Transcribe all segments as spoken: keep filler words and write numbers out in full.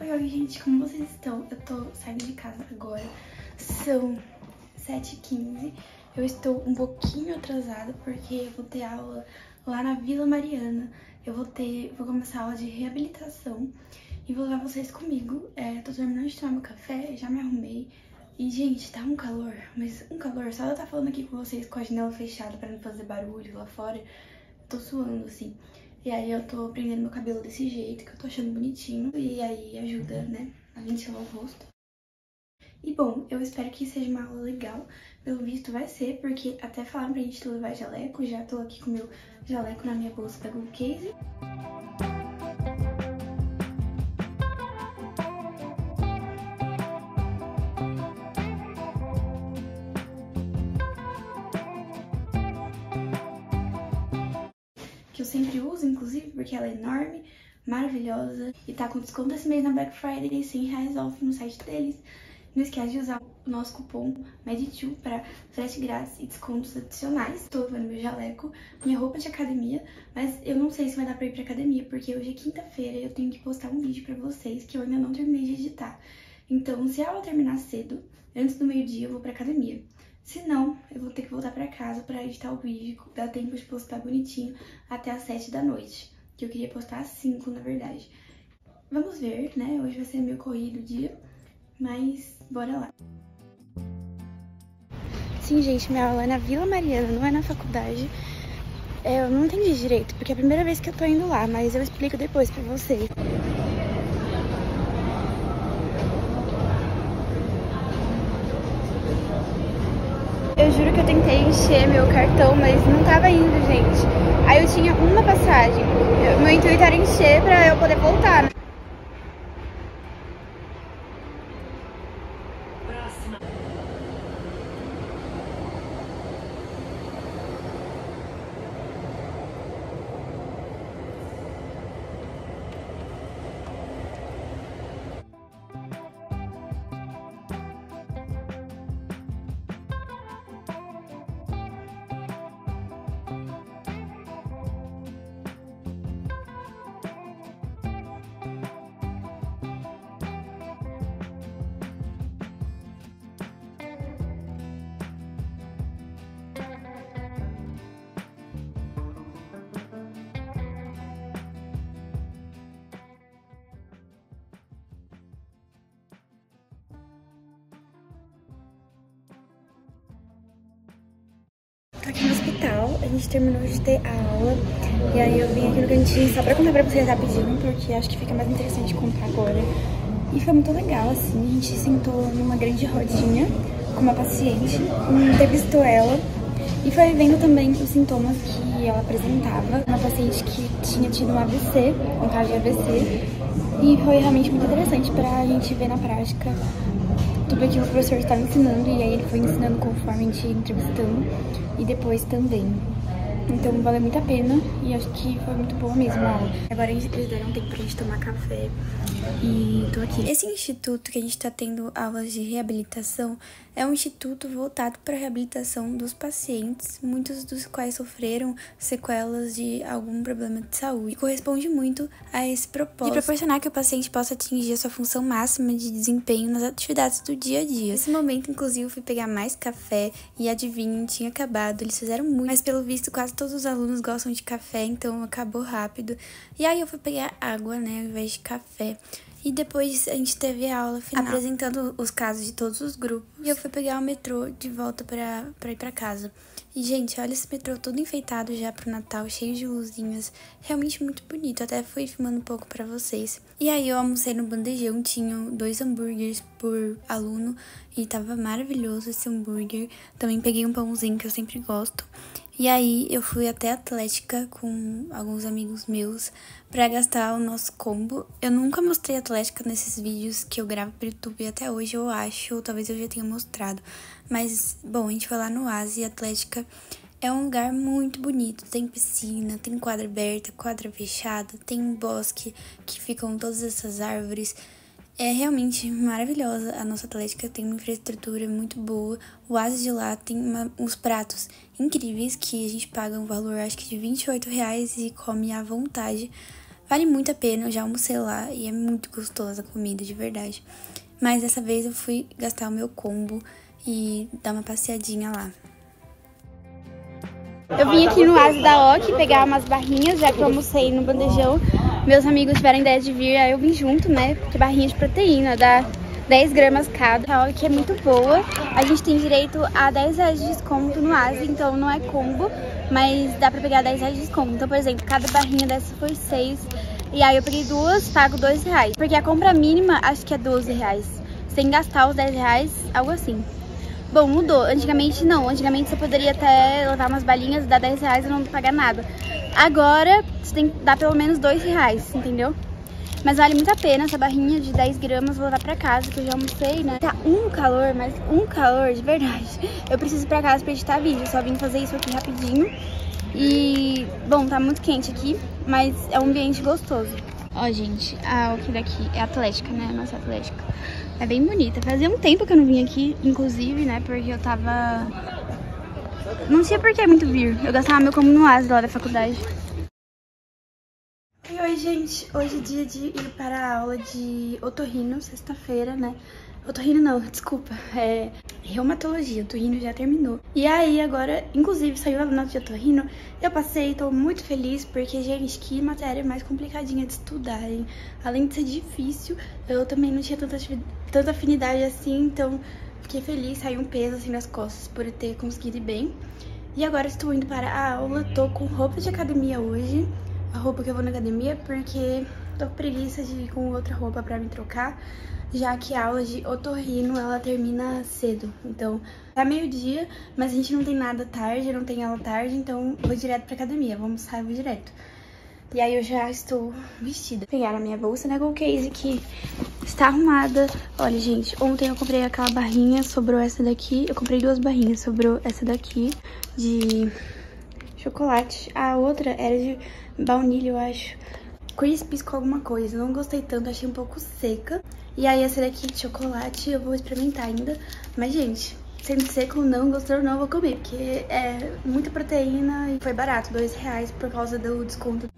Oi, oi, gente, como vocês estão? Eu tô saindo de casa agora, são sete e quinze. Eu estou um pouquinho atrasada porque eu vou ter aula lá na Vila Mariana. Eu vou ter, vou começar a aula de reabilitação e vou levar vocês comigo. É, tô terminando de tomar meu café, já me arrumei. E, gente, tá um calor, mas um calor, só eu estar falando aqui com vocês com a janela fechada pra não fazer barulho lá fora, eu tô suando, assim. E aí eu tô prendendo meu cabelo desse jeito, que eu tô achando bonitinho. E aí ajuda, né, a ventilar o rosto. E bom, eu espero que seja uma aula legal. Pelo visto vai ser, porque até falaram pra gente levar jaleco. Já tô aqui com meu jaleco na minha bolsa da Google Case. Que eu sempre uso, inclusive, porque ela é enorme, maravilhosa. E tá com desconto esse mês na Black Friday, cem reais off no site deles. Não esquece de usar o nosso cupom MED dois para frete grátis e descontos adicionais. Tô levando meu jaleco, minha roupa de academia, mas eu não sei se vai dar pra ir pra academia, porque hoje é quinta-feira e eu tenho que postar um vídeo pra vocês que eu ainda não terminei de editar. Então, se a aula terminar cedo, antes do meio-dia, eu vou pra academia. Se não, eu vou ter que voltar pra casa pra editar o vídeo, dar tempo de postar bonitinho até às sete da noite, que eu queria postar às cinco, na verdade. Vamos ver, né? Hoje vai ser meio corrido o dia, mas bora lá. Sim, gente, minha aula é na Vila Mariana, não é na faculdade. É, eu não entendi direito, porque é a primeira vez que eu tô indo lá, mas eu explico depois pra vocês. Eu juro que eu tentei encher meu cartão, mas não tava indo, gente. Aí eu tinha uma passagem. Eu, meu intuito era encher pra eu poder voltar, né? Próxima. Tô aqui no hospital, a gente terminou de ter a aula. E aí eu vim aqui no cantinho só pra contar pra vocês rapidinho, porque acho que fica mais interessante contar agora. E foi muito legal, assim, a gente sentou numa grande rodinha com uma paciente, entrevistou ela e foi vendo também os sintomas que ela apresentava. Uma paciente que tinha tido um A V C, um caso de A V C, e foi realmente muito interessante pra gente ver na prática tudo aquilo que o professor estava ensinando, e aí ele foi ensinando conforme a gente ia entrevistando e depois também. Então valeu muito a pena e acho que foi muito boa mesmo a aula. Agora eles deram um tempo pra gente tomar café e tô aqui. Esse instituto que a gente tá tendo aulas de reabilitação é um instituto voltado para a reabilitação dos pacientes, muitos dos quais sofreram sequelas de algum problema de saúde. E corresponde muito a esse propósito de proporcionar que o paciente possa atingir a sua função máxima de desempenho nas atividades do dia a dia. Nesse momento, inclusive, eu fui pegar mais café e adivinhem, tinha acabado. Eles fizeram muito, mas pelo visto quase todos os alunos gostam de café, então acabou rápido. E aí eu fui pegar água, né, ao invés de café. E depois a gente teve a aula final, apresentando os casos de todos os grupos. E eu fui pegar o metrô de volta pra, pra ir pra casa. E, gente, olha esse metrô todo enfeitado já pro Natal, cheio de luzinhas. Realmente muito bonito, até fui filmando um pouco pra vocês. E aí eu almocei no bandejão, tinha dois hambúrgueres por aluno. E tava maravilhoso esse hambúrguer. Também peguei um pãozinho que eu sempre gosto. E aí eu fui até a Atlética com alguns amigos meus pra gastar o nosso combo. Eu nunca mostrei a Atlética nesses vídeos que eu gravo pro YouTube até hoje, eu acho, ou talvez eu já tenha mostrado. Mas, bom, a gente foi lá no Oasi, a Atlética é um lugar muito bonito. Tem piscina, tem quadra aberta, quadra fechada, tem um bosque que ficam todas essas árvores. É realmente maravilhosa a nossa Atlética, tem uma infraestrutura muito boa. O Oasi de lá tem uma, uns pratos incríveis que a gente paga um valor, acho que de vinte e oito reais e come à vontade. Vale muito a pena, eu já almocei lá e é muito gostosa a comida, de verdade. Mas dessa vez eu fui gastar o meu combo e dar uma passeadinha lá. Eu vim aqui no Oasi da O C pegar umas barrinhas, já que eu almocei no bandejão. Meus amigos tiveram ideia de vir, aí eu vim junto, né? Porque barrinha de proteína, dá dez gramas cada. A O C é muito boa. A gente tem direito a dez reais de desconto no Oasi, então não é combo, mas dá pra pegar dez reais de desconto. Então, por exemplo, cada barrinha dessa foi seis. E aí eu peguei duas, pago dois reais. Porque a compra mínima acho que é doze reais. Sem gastar os dez reais, algo assim. Bom, mudou. Antigamente não. Antigamente você poderia até levar umas balinhas, dar dez reais e não pagar nada. Agora você tem que dar pelo menos dois reais, entendeu? Mas vale muito a pena essa barrinha de dez gramas, vou levar pra casa, que eu já almocei, né? Tá um calor, mas um calor de verdade. Eu preciso ir pra casa pra editar vídeo, só vim fazer isso aqui rapidinho. E, bom, tá muito quente aqui, mas é um ambiente gostoso. Ó, gente, a O C daqui é atlética, né? Nossa atlética. É bem bonita. Fazia um tempo que eu não vim aqui, inclusive, né? Porque eu tava... Não sei por que muito vir. Eu gastava meu combo no Oasi lá da faculdade. E oi, gente. Hoje é dia de ir para a aula de otorrino, sexta-feira, né? Otorrino não, desculpa. É reumatologia. Otorrino já terminou. E aí, agora, inclusive, saiu a nota de otorrino. Eu passei, tô muito feliz, porque, gente, que matéria mais complicadinha de estudar, hein? Além de ser difícil, eu também não tinha tanta, tanta afinidade assim, então fiquei feliz, saiu um peso assim nas costas por eu ter conseguido ir bem. E agora estou indo para a aula, tô com roupa de academia hoje, a roupa que eu vou na academia, porque tô com preguiça de ir com outra roupa pra me trocar, já que a aula de otorrino, ela termina cedo. Então, tá meio-dia, mas a gente não tem nada tarde, não tem aula tarde, então vou direto pra academia, vamos sair, vou direto. E aí eu já estou vestida. Vou pegar a minha bolsa na GoCase, que está arrumada. Olha, gente, ontem eu comprei aquela barrinha, sobrou essa daqui. Eu comprei duas barrinhas, sobrou essa daqui de chocolate. A outra era de baunilha, eu acho. Crispies com alguma coisa, não gostei tanto, achei um pouco seca. E aí essa daqui de chocolate eu vou experimentar ainda. Mas, gente, sendo seco ou não, gostou ou não, eu vou comer, porque é muita proteína e foi barato, dois reais por causa do desconto.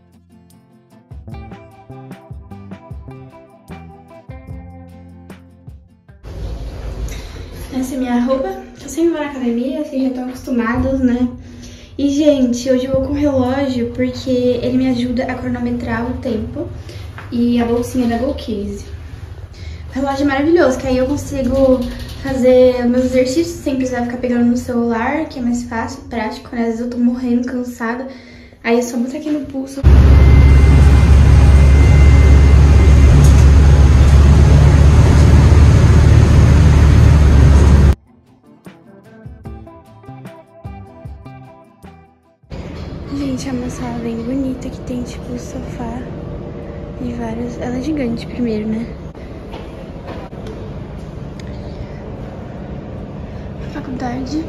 Essa é minha roupa, eu sempre vou na academia, vocês já estão acostumados, né? E, gente, hoje eu vou com relógio porque ele me ajuda a cronometrar o tempo e a bolsinha da GoCase. O relógio é maravilhoso, que aí eu consigo fazer meus exercícios sem precisar ficar pegando no celular, que é mais fácil, prático, né? Às vezes eu tô morrendo, cansada, aí eu só boto aqui no pulso. Gente, é uma sala bem bonita que tem tipo sofá e vários... Ela é gigante primeiro, né? Faculdade.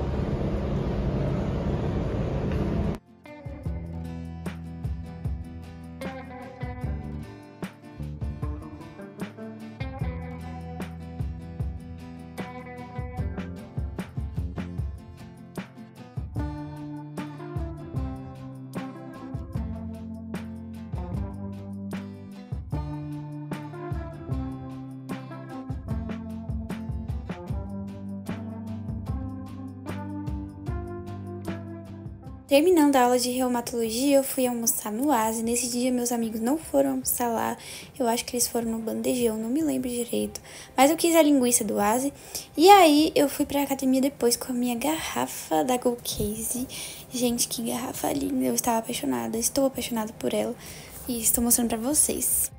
Terminando a aula de reumatologia, eu fui almoçar no Oasi. Nesse dia, meus amigos não foram almoçar lá. Eu acho que eles foram no bandejão, não me lembro direito. Mas eu quis a linguiça do Oasi. E aí, eu fui pra academia depois com a minha garrafa da GoCase. Gente, que garrafa linda. Eu estava apaixonada, estou apaixonada por ela. E estou mostrando pra vocês.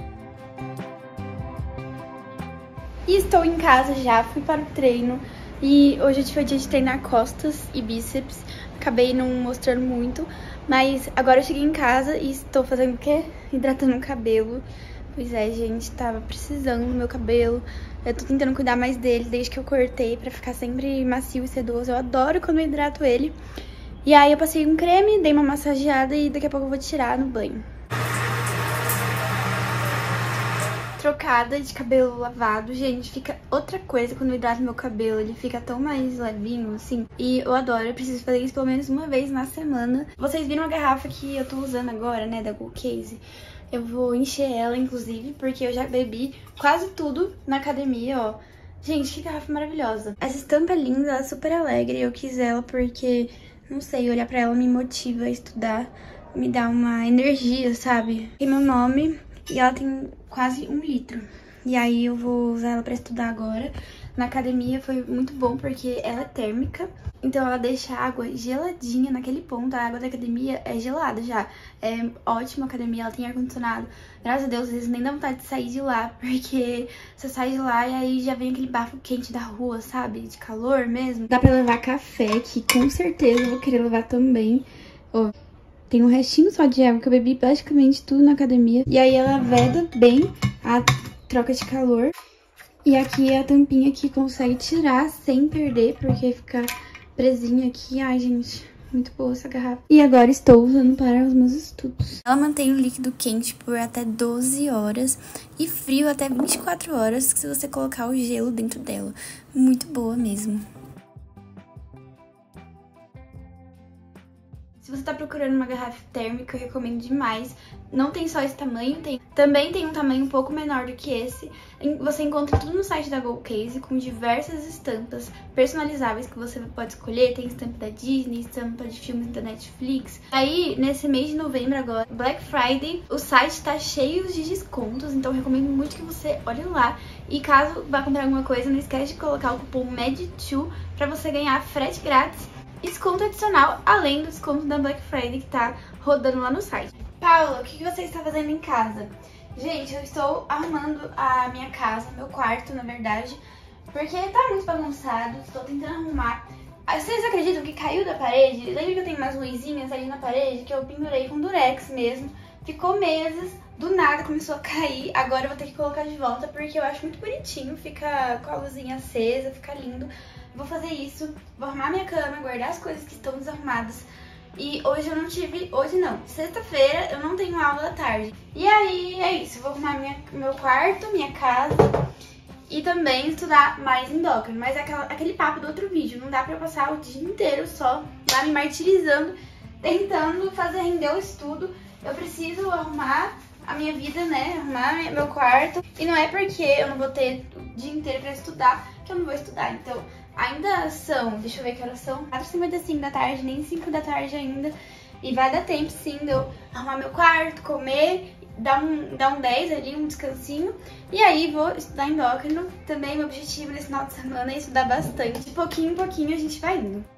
E estou em casa já, fui para o treino. E hoje foi dia de treinar costas e bíceps. Acabei não mostrando muito, mas agora eu cheguei em casa e estou fazendo o quê? Hidratando o cabelo. Pois é, gente, tava precisando do meu cabelo. Eu tô tentando cuidar mais dele desde que eu cortei pra ficar sempre macio e sedoso. Eu adoro quando eu hidrato ele. E aí eu passei um creme, dei uma massageada e daqui a pouco eu vou tirar no banho. trocada de cabelo lavado. Gente, fica outra coisa quando eu hidrato meu cabelo. Ele fica tão mais levinho, assim. E eu adoro, eu preciso fazer isso pelo menos uma vez na semana. Vocês viram a garrafa que eu tô usando agora, né, da Go Case? Eu vou encher ela, inclusive, porque eu já bebi quase tudo na academia, ó. Gente, que garrafa maravilhosa. Essa estampa é linda, ela é super alegre. Eu quis ela porque, não sei, olhar pra ela me motiva a estudar. Me dá uma energia, sabe? Tem meu nome e ela tem quase um litro. E aí eu vou usar ela pra estudar agora. Na academia foi muito bom porque ela é térmica. Então ela deixa a água geladinha naquele ponto. A água da academia é gelada já. É ótima a academia, ela tem ar-condicionado. Graças a Deus, às vezes nem dá vontade de sair de lá. Porque você sai de lá e aí já vem aquele bafo quente da rua, sabe? De calor mesmo. Dá pra levar café, que com certeza eu vou querer levar também. Ó, tem um restinho só de água que eu bebi praticamente tudo na academia. E aí ela veda bem a troca de calor. E aqui é a tampinha que consegue tirar sem perder, porque fica presinha aqui. Ai, gente, muito boa essa garrafa. E agora estou usando para os meus estudos. Ela mantém o líquido quente por até doze horas e frio até vinte e quatro horas se você colocar o gelo dentro dela. Muito boa mesmo. Se você tá procurando uma garrafa térmica, eu recomendo demais. Não tem só esse tamanho, tem... também tem um tamanho um pouco menor do que esse. Você encontra tudo no site da Go Case, com diversas estampas personalizáveis que você pode escolher. Tem estampa da Disney, estampa de filmes da Netflix. Aí, nesse mês de novembro agora, Black Friday, o site tá cheio de descontos, então eu recomendo muito que você olhe lá. E caso vá comprar alguma coisa, não esquece de colocar o cupom M E D dois pra você ganhar frete grátis. Desconto adicional, além do desconto da Black Friday que tá rodando lá no site. Paula, o que você está fazendo em casa? Gente, eu estou arrumando a minha casa, meu quarto, na verdade, porque tá muito bagunçado, estou tentando arrumar. Vocês acreditam que caiu da parede? Lembra que eu tenho umas luzinhas ali na parede que eu pendurei com durex mesmo? Ficou meses, do nada começou a cair, agora eu vou ter que colocar de volta porque eu acho muito bonitinho, fica com a luzinha acesa, fica lindo. Vou fazer isso, vou arrumar minha cama, guardar as coisas que estão desarrumadas. E hoje eu não tive, hoje não, sexta-feira eu não tenho aula à tarde. E aí é isso, vou arrumar minha, meu quarto, minha casa e também estudar mais endócrino. Mas é aquela, aquele papo do outro vídeo, não dá pra eu passar o dia inteiro só lá me martirizando, tentando fazer render o estudo. Eu preciso arrumar a minha vida, né, arrumar meu quarto. E não é porque eu não vou ter o dia inteiro pra estudar que eu não vou estudar, então... Ainda são, deixa eu ver que horas são, quatro e cinquenta e cinco da tarde, nem cinco da tarde ainda. E vai dar tempo sim de eu arrumar meu quarto, comer, dar um, dar um dez ali, um descansinho. E aí vou estudar endócrino. Também meu objetivo nesse final de semana é estudar bastante. De pouquinho em pouquinho a gente vai indo.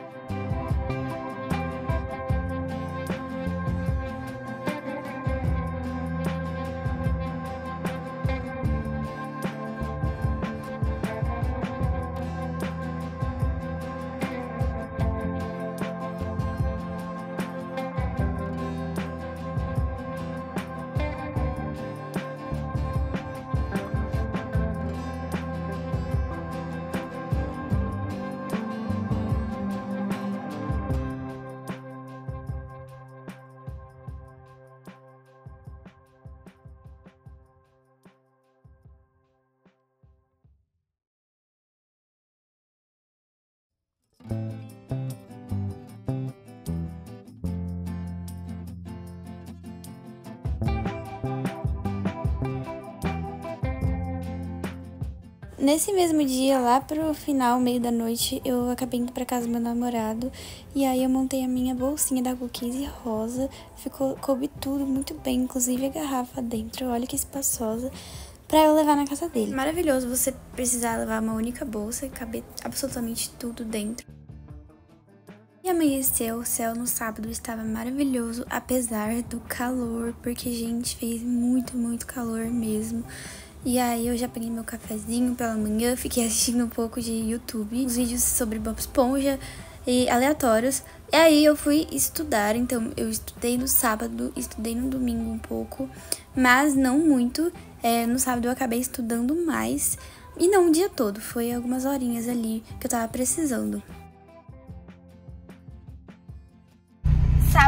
Nesse mesmo dia, lá pro final, meio da noite, eu acabei indo pra casa do meu namorado. E aí eu montei a minha bolsinha da Go Case rosa. Ficou, coube tudo muito bem, inclusive a garrafa dentro. Olha que espaçosa, pra eu levar na casa dele. Maravilhoso você precisar levar uma única bolsa e caber absolutamente tudo dentro. E amanheceu, o céu no sábado estava maravilhoso, apesar do calor, porque, gente, fez muito, muito calor mesmo. E aí eu já peguei meu cafezinho pela manhã, fiquei assistindo um pouco de YouTube, uns vídeos sobre Bob Esponja e aleatórios. E aí eu fui estudar, então eu estudei no sábado, estudei no domingo um pouco, mas não muito. É, no sábado eu acabei estudando mais, e não o dia todo, foi algumas horinhas ali que eu tava precisando. Sábado à tarde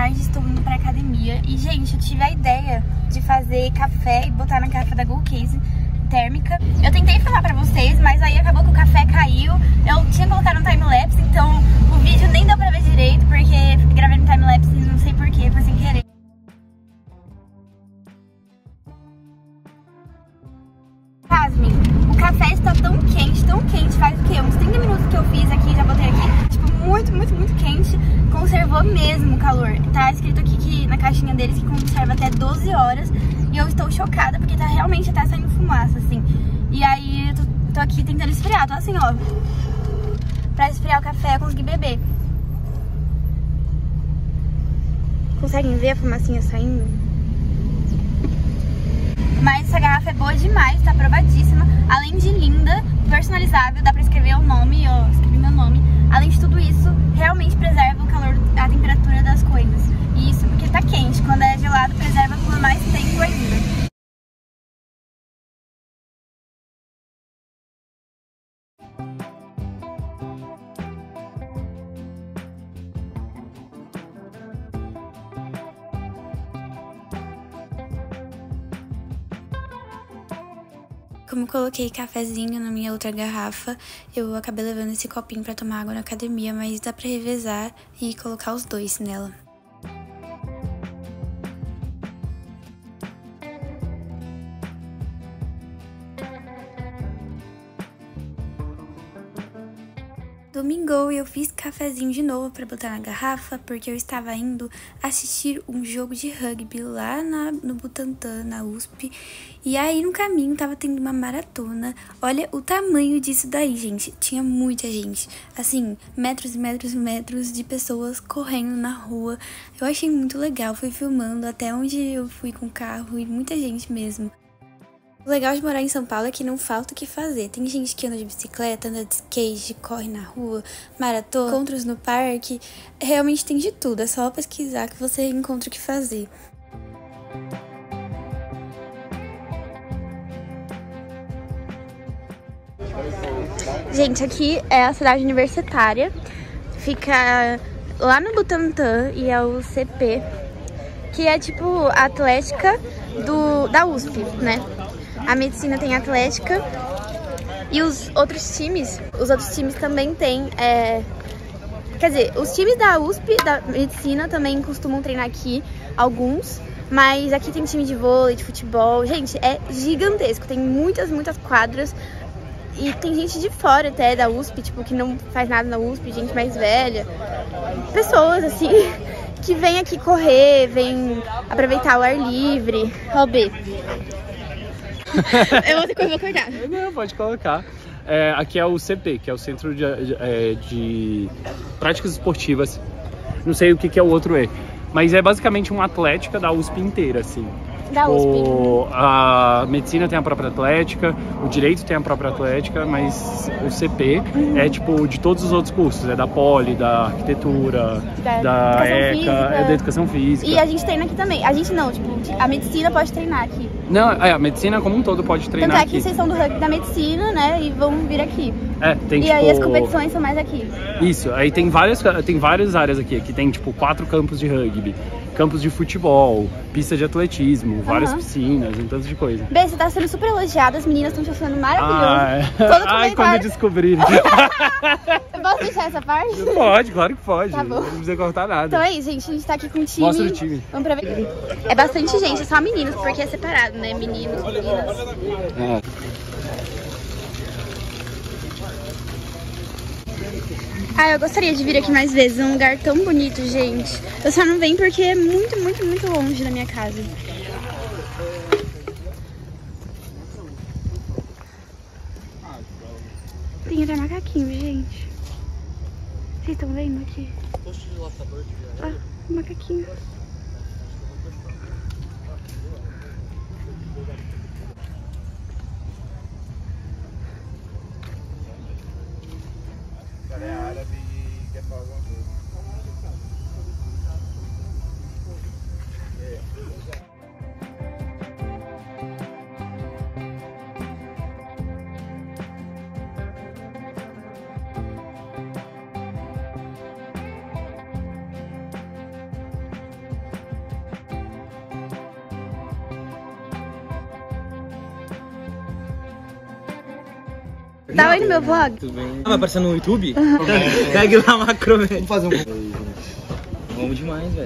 tarde, estou indo pra academia. E, gente, eu tive a ideia de fazer café e botar na garrafa da Go Case térmica. Eu tentei falar pra vocês, mas aí acabou que o café caiu. Eu tinha colocado um time-lapse, então o vídeo nem deu pra ver direito, porque gravei no time-lapse e não sei porquê, foi sem querer. Pasmem, o café está tão quente, tão quente, faz o quê? Uns trinta minutos que eu fiz aqui, já botei aqui, tipo, muito, muito, muito quente, conservou mesmo o calor. Tá escrito aqui que na caixinha deles que conserva até doze horas, e eu estou chocada, porque tá realmente até saindo fumaça, assim. E aí, eu tô, tô aqui tentando esfriar, tô assim, ó, pra esfriar o café, eu consegui beber. Conseguem ver a fumacinha saindo? Mas essa garrafa é boa demais, tá aprovadíssima. Além de linda, personalizável, dá pra escrever o nome, ó, escrevi meu nome. Além de tudo isso, realmente preserva o calor, a temperatura das coisas. E isso porque tá quente, quando é gelado, preserva por mais tempo ainda. Como eu coloquei cafezinho na minha outra garrafa, eu acabei levando esse copinho pra tomar água na academia, mas dá pra revezar e colocar os dois nela. Domingou e eu fiz cafezinho de novo pra botar na garrafa, porque eu estava indo assistir um jogo de rugby lá na, no Butantã, na U S P. E aí no caminho tava tendo uma maratona. Olha o tamanho disso daí, gente. Tinha muita gente. Assim, metros e metros e metros de pessoas correndo na rua. Eu achei muito legal, fui filmando até onde eu fui com o carro e muita gente mesmo. O legal de morar em São Paulo é que não falta o que fazer. Tem gente que anda de bicicleta, anda de skate, corre na rua, maratona, encontros no parque. Realmente tem de tudo, é só pesquisar que você encontra o que fazer. Gente, aqui é a cidade universitária. Fica lá no Butantã e é o C P, que é tipo a atlética do, da U S P, né? A medicina tem atlética e os outros times, os outros times também têm, é, quer dizer, os times da U S P, da medicina também costumam treinar aqui, alguns, mas aqui tem time de vôlei, de futebol, gente, é gigantesco, tem muitas, muitas quadras e tem gente de fora até da U S P, tipo, que não faz nada na U S P, gente mais velha, pessoas assim, que vêm aqui correr, vêm aproveitar o ar livre. Ó, B. Eu vou ter que cortar. Não, pode colocar. É, aqui é o C P, que é o Centro de, de, de Práticas Esportivas. Não sei o que, que é o outro E, mas é basicamente uma atlética da U S P inteira, assim. Da U S P. O, a medicina tem a própria atlética, o direito tem a própria atlética, mas o C P uhum. é tipo de todos os outros cursos, é da Poli, da arquitetura, da, da ECA, é da educação física. E a gente treina aqui também. A gente não, tipo, a medicina pode treinar aqui. Não, é, a medicina como um todo pode treinar aqui. Tanto é que aqui. vocês são do rugby da medicina, né, e vão vir aqui. É, tem E tipo... aí as competições são mais aqui. Isso, aí tem várias, tem várias áreas aqui, aqui tem tipo quatro campos de rugby, campos de futebol, pista de atletismo, várias uhum. piscinas, um tanto de coisa. Bê, você tá sendo super elogiada, as meninas estão te achando maravilhoso. Ah, é. Todo Ai, quando descobrirem. Eu posso deixar essa parte? Pode, claro que pode. Tá bom. Não precisa cortar nada. Então é isso, gente, a gente tá aqui com o time. Mostra o time. Vamos pra ver. É bastante gente, é só meninos, porque é separado, né? Meninos, meninas. É. Ah, eu gostaria de vir aqui mais vezes, é um lugar tão bonito, gente. Eu só não venho porque é muito, muito, muito longe da minha casa. Tem até macaquinho, gente. Vocês estão vendo aqui? Ah, macaquinho. É árabe e quer falar alguma coisa. Tá aí no meu vlog? Tudo bem. Ah, vai aparecer no YouTube? Pegue lá macro, velho. Vamos fazer um... Vamos demais, velho.